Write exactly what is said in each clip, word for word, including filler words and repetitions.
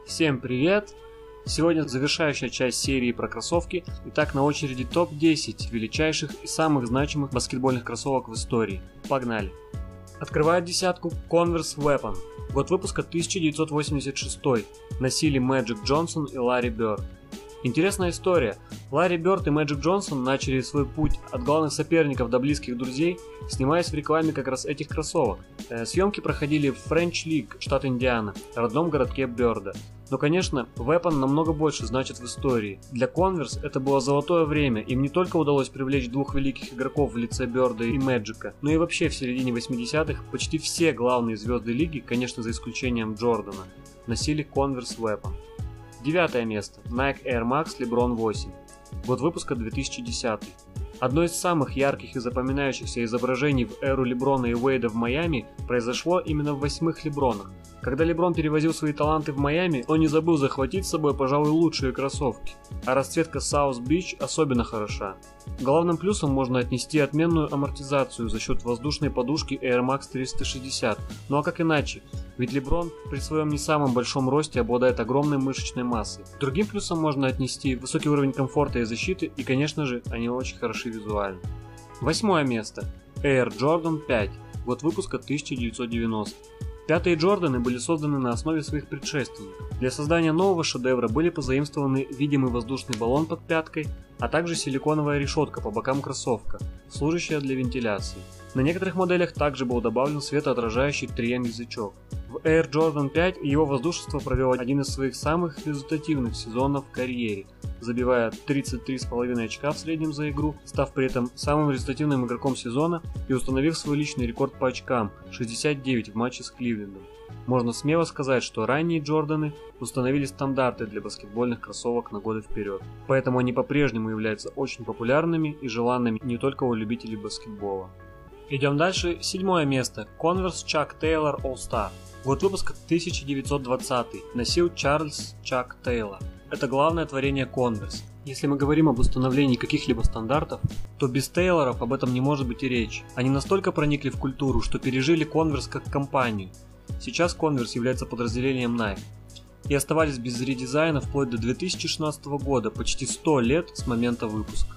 Всем привет! Сегодня завершающая часть серии про кроссовки. Итак, на очереди топ десять величайших и самых значимых баскетбольных кроссовок в истории. Погнали! Открывает десятку Converse Weapon. Год выпуска тысяча девятьсот восемьдесят шестой. Носили Мэджик Джонсон и Ларри Бёрд. Интересная история. Ларри Бёрд и Мэджик Джонсон начали свой путь от главных соперников до близких друзей, снимаясь в рекламе как раз этих кроссовок. Съемки проходили в French League, штат Индиана, родном городке Бёрда. Но, конечно, Weapon намного больше значит в истории. Для Converse это было золотое время, им не только удалось привлечь двух великих игроков в лице Бёрда и Мэджика, но и вообще в середине восьмидесятых почти все главные звезды лиги, конечно за исключением Джордана, носили Converse Weapon. Девятое место. Nike Air Max LeBron восемь. Год выпуска две тысячи десятый. Одно из самых ярких и запоминающихся изображений в эру Леброна и Уэйда в Майами произошло именно в восьмых Лебронах. Когда Леброн перевозил свои таланты в Майами, он не забыл захватить с собой, пожалуй, лучшие кроссовки. А расцветка South Beach особенно хороша. Главным плюсом можно отнести отменную амортизацию за счет воздушной подушки Air Max триста шестьдесят. Ну а как иначе? Ведь Леброн при своем не самом большом росте обладает огромной мышечной массой. Другим плюсом можно отнести высокий уровень комфорта и защиты, и, конечно же, они очень хороши визуально. Восьмое место. Air Jordan пять. Год выпуска тысяча девятьсот девяностый. Пятые Джорданы были созданы на основе своих предшественников. Для создания нового шедевра были позаимствованы видимый воздушный баллон под пяткой, а также силиконовая решетка по бокам кроссовка, служащая для вентиляции. На некоторых моделях также был добавлен светоотражающий три эм язычок. В Air Jordan пять его воздушество провел один из своих самых результативных сезонов в карьере, забивая тридцать три и пять очка в среднем за игру, став при этом самым результативным игроком сезона и установив свой личный рекорд по очкам – шестьдесят девять в матче с Кливлендом. Можно смело сказать, что ранние Джорданы установили стандарты для баскетбольных кроссовок на годы вперед, поэтому они по-прежнему являются очень популярными и желанными не только у любителей баскетбола. Идем дальше. Седьмое место. Converse Chuck Taylor All Star. Год выпуска тысяча девятьсот двадцатый. Носил Чарльз Чак Тейлор. Это главное творение Converse. Если мы говорим об установлении каких-либо стандартов, то без Тейлоров об этом не может быть и речи. Они настолько проникли в культуру, что пережили Converse как компанию. Сейчас Converse является подразделением Nike. И оставались без редизайна вплоть до две тысячи шестнадцатого года, почти сто лет с момента выпуска.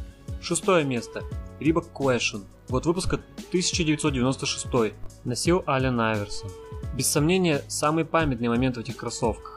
Шестое место. Reebok Question. Год выпуска тысяча девятьсот девяносто шестой. Носил Аллен Айверсон. Без сомнения, самый памятный момент в этих кроссовках.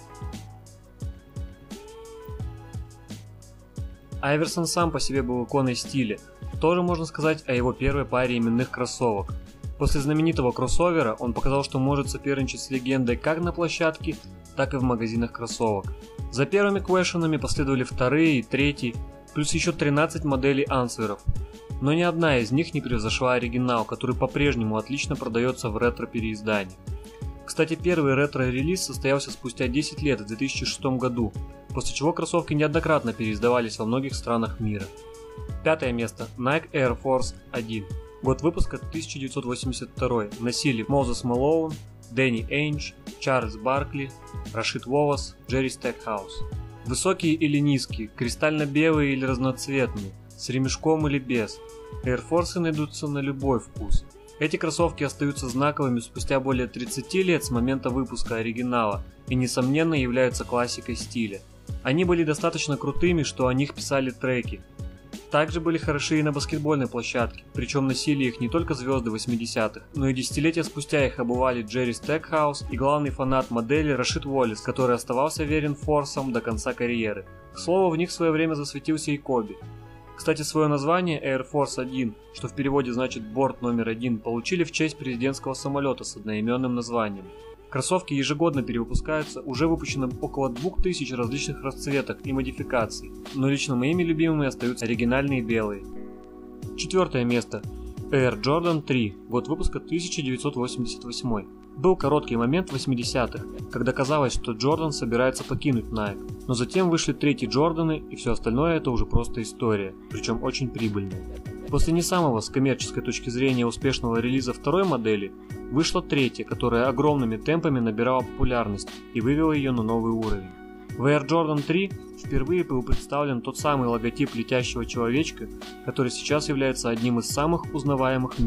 Айверсон сам по себе был иконой стиля. Тоже можно сказать о его первой паре именных кроссовок. После знаменитого кроссовера он показал, что может соперничать с легендой как на площадке, так и в магазинах кроссовок. За первыми Question'ами последовали вторые и третий, плюс еще тринадцать моделей ансверов. Но ни одна из них не превзошла оригинал, который по-прежнему отлично продается в ретро-переиздании. Кстати, первый ретро-релиз состоялся спустя десять лет, в две тысячи шестом году, после чего кроссовки неоднократно переиздавались во многих странах мира. Пятое место. Nike Air Force один. Год выпуска тысяча девятьсот восемьдесят второй. Носили Мозес Мэлоун, Дэнни Эйндж, Чарльз Баркли, Рашид Уоллес, Джерри Стекхаус. Высокие или низкие, кристально-белые или разноцветные, с ремешком или без. Air Force найдутся на любой вкус. Эти кроссовки остаются знаковыми спустя более тридцати лет с момента выпуска оригинала и, несомненно, являются классикой стиля. Они были достаточно крутыми, что о них писали треки. Также были хороши и на баскетбольной площадке, причем носили их не только звезды восьмидесятых, но и десятилетия спустя их обували Джерри Стекхаус и главный фанат модели Рашид Уоллес, который оставался верен Форсам до конца карьеры. К слову, в них в свое время засветился и Коби. Кстати, свое название Air Force один, что в переводе значит борт номер один, получили в честь президентского самолета с одноименным названием. Кроссовки ежегодно перевыпускаются, уже выпущено около двух тысяч различных расцветок и модификаций, но лично моими любимыми остаются оригинальные белые. Четвертое место. Air Jordan три. Год выпуска тысяча девятьсот восемьдесят восьмой. Был короткий момент в восьмидесятых, когда казалось, что Джордан собирается покинуть Nike, но затем вышли третьи Джорданы, и все остальное это уже просто история, причем очень прибыльная. После не самого с коммерческой точки зрения успешного релиза второй модели, вышла третья, которая огромными темпами набирала популярность и вывела ее на новый уровень. В Air Jordan три впервые был представлен тот самый логотип летящего человечка, который сейчас является одним из самых узнаваемых в мире.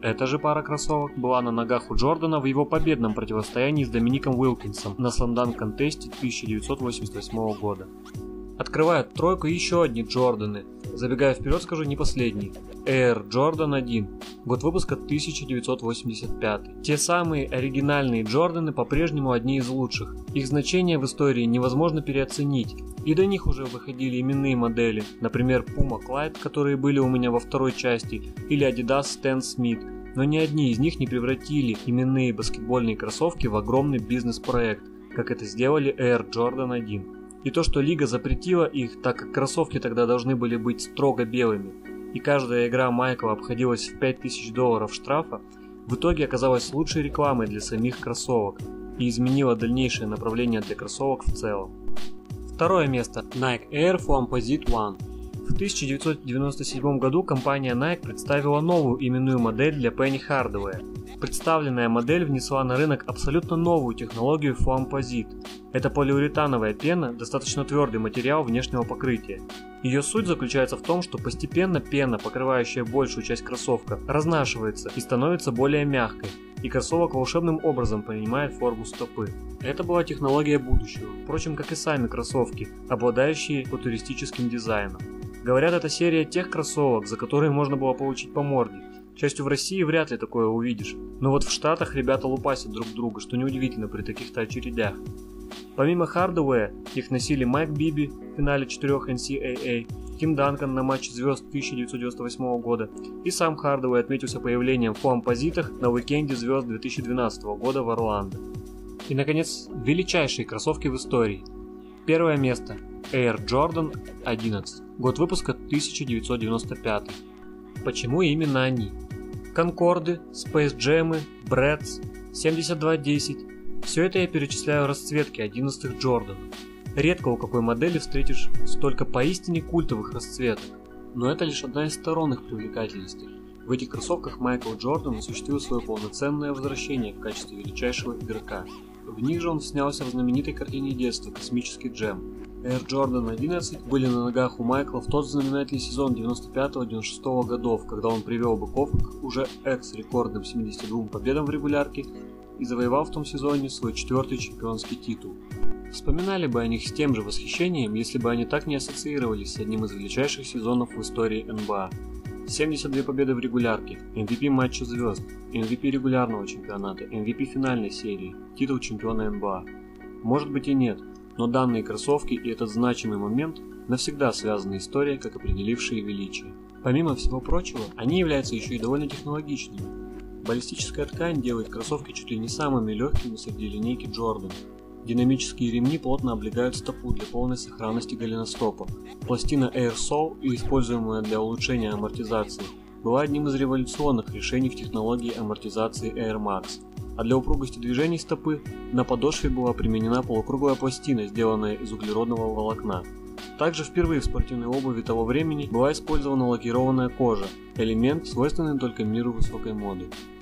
Эта же пара кроссовок была на ногах у Джордана в его победном противостоянии с Домиником Уилкинсом на слэмданк-контесте тысяча девятьсот восемьдесят восьмого года. Открывают тройку еще одни Джорданы. Забегая вперед, скажу, не последний. Air Jordan один. Год выпуска тысяча девятьсот восемьдесят пятый. Те самые оригинальные Джорданы по-прежнему одни из лучших. Их значение в истории невозможно переоценить. И до них уже выходили именные модели. Например, Puma Clyde, которые были у меня во второй части, или Adidas Stan Smith. Но ни одни из них не превратили именные баскетбольные кроссовки в огромный бизнес-проект, как это сделали Air Jordan один. И то, что лига запретила их, так как кроссовки тогда должны были быть строго белыми, и каждая игра Майкла обходилась в пять тысяч долларов штрафа, в итоге оказалась лучшей рекламой для самих кроссовок и изменила дальнейшее направление для кроссовок в целом. Второе место. Nike Air Foamposite один. В тысяча девятьсот девяносто седьмом году компания Nike представила новую именную модель для Penny Hardaway. Представленная модель внесла на рынок абсолютно новую технологию Foamposite. Это полиуретановая пена, достаточно твердый материал внешнего покрытия. Ее суть заключается в том, что постепенно пена, покрывающая большую часть кроссовка, разнашивается и становится более мягкой, и кроссовок волшебным образом принимает форму стопы. Это была технология будущего, впрочем, как и сами кроссовки, обладающие футуристическим дизайном. Говорят, это серия тех кроссовок, за которые можно было получить по морде. К счастью, в России вряд ли такое увидишь, но вот в Штатах ребята лупасят друг друга, что неудивительно при таких-то очередях. Помимо Hardaway, их носили Майк Биби в финале четырех эн си эй эй, Тим Данкан на матче звезд тысяча девятьсот девяносто восьмого года, и сам Hardaway отметился появлением в Foamposite'ах на уикенде звезд две тысячи двенадцатого года в Орландо. И, наконец, величайшие кроссовки в истории. Первое место. Air Jordan одиннадцать. Год выпуска тысяча девятьсот девяносто пятый. Почему именно они? Конкорды, Space Jam'ы, Брэдс, семьдесят два десять. Все это я перечисляю расцветки одиннадцатых Джорданов. Редко у какой модели встретишь столько поистине культовых расцветок. Но это лишь одна из сторон их привлекательности. В этих кроссовках Майкл Джордан осуществил свое полноценное возвращение в качестве величайшего игрока. В них же он снялся в знаменитой картине детства «Космический джем». Air Jordan одиннадцать были на ногах у Майкла в тот знаменательный сезон девяносто пятого девяносто шестого годов, когда он привел быков к уже экс-рекордным семидесяти двум победам в регулярке и завоевал в том сезоне свой четвертый чемпионский титул. Вспоминали бы о них с тем же восхищением, если бы они так не ассоциировались с одним из величайших сезонов в истории эн бэ а. семьдесят две победы в регулярке, эм ви пи матча звезд, эм ви пи регулярного чемпионата, эм ви пи финальной серии, титул чемпиона эн бэ а. Может быть и нет, но данные кроссовки и этот значимый момент навсегда связаны историей, как определившие величие. Помимо всего прочего, они являются еще и довольно технологичными. Баллистическая ткань делает кроссовки чуть ли не самыми легкими среди линейки Jordan. Динамические ремни плотно облегают стопу для полной сохранности голеностопа. Пластина Air Sole, используемая для улучшения амортизации, была одним из революционных решений в технологии амортизации Air Max. А для упругости движений стопы на подошве была применена полукруглая пластина, сделанная из углеродного волокна. Также впервые в спортивной обуви того времени была использована лакированная кожа, элемент, свойственный только миру высокой моды.